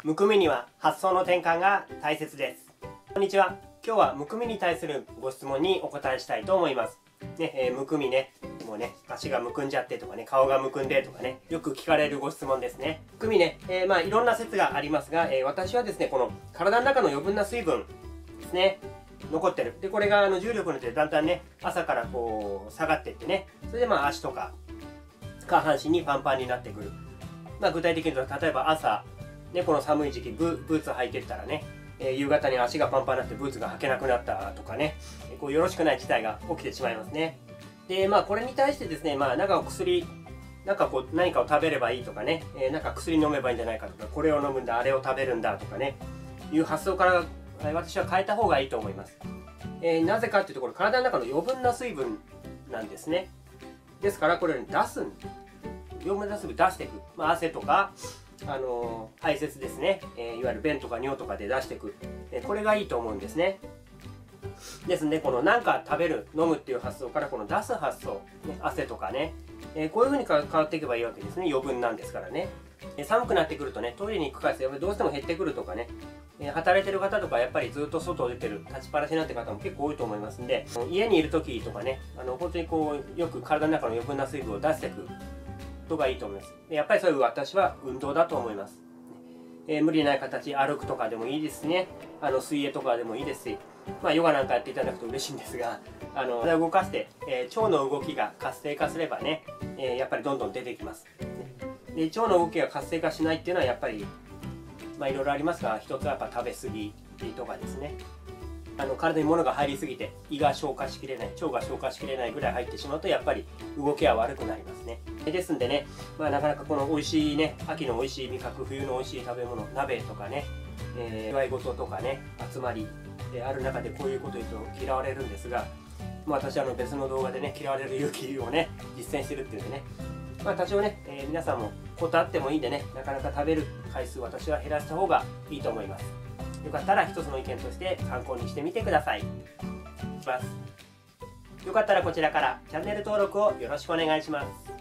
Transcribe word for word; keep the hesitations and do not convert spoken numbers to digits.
むくみには発想の転換が大切です。こんにちは。今日はむくみに対するご質問にお答えしたいと思います。ね、えー、むくみね、もうね、足がむくんじゃってとかね、顔がむくんでとかね、よく聞かれるご質問ですね。むくみね、えー、まあいろんな説がありますが、えー、私はですね、この体の中の余分な水分ですね、残ってる。で、これがあの重力によってだんだんね、朝からこう下がっていってね、それでまあ足とか下半身にパンパンになってくる。まあ具体的に言うと、例えば朝、ね、この寒い時期ブ、ブーツ履いてったらね、えー、夕方に足がパンパンになってブーツが履けなくなったとかね、えー、こうよろしくない事態が起きてしまいますね。で、まあこれに対してですね、まあなんかお薬、なんかこう何かを食べればいいとかね、えー、なんか薬飲めばいいんじゃないかとか、これを飲むんだ、あれを食べるんだとかね、いう発想から私は変えた方がいいと思います。えー、なぜかっていうと、これ体の中の余分な水分なんですね。ですからこれを出すん余分な水分出していく。まあ汗とか、あのー、排泄ですね、えー、いわゆる便とか尿とかで出していく、えー、これがいいと思うんですね。ですので、この何か食べる飲むっていう発想からこの出す発想、ね、汗とかね、えー、こういう風に変わっていけばいいわけですね。余分なんですからね。えー、寒くなってくるとね、トイレに行く回数やっぱりどうしても減ってくるとかね、えー、働いてる方とかやっぱりずっと外出てる立ちっぱなしになってる方も結構多いと思いますんで、家にいる時とかね、あの本当にこうよく体の中の余分な水分を出していくことがいいと思います。やっぱりそういう私は運動だと思います。えー、無理ない形、歩くとかでもいいですね。あの水泳とかでもいいですし、まあ、ヨガなんかやっていただくと嬉しいんですが、あの体を動かして、えー、腸の動きが活性化すればね、えー、やっぱりどんどん出てきます。で、腸の動きが活性化しないっていうのはやっぱり、まあ、いろいろありますが、一つはやっぱ食べ過ぎとかですね。あの体に物が入りすぎて胃が消化しきれない、腸が消化しきれないぐらい入ってしまうとやっぱり動きは悪くなりますね。ですんでね、まあ、なかなかこの美味しいね、秋の美味しい味覚、冬の美味しい食べ物、鍋とかね、えー、祝い事とかね、集まりである中でこういうこと言うと嫌われるんですが、まあ、私はあの別の動画でね、嫌われる勇気をね、実践してるっていうんでね、まあ、多少ね、えー、皆さんもことあってもいいんでね、なかなか食べる回数私は減らした方がいいと思います。よかったら一つの意見として参考にしてみてください。よかったらこちらからチャンネル登録をよろしくお願いします。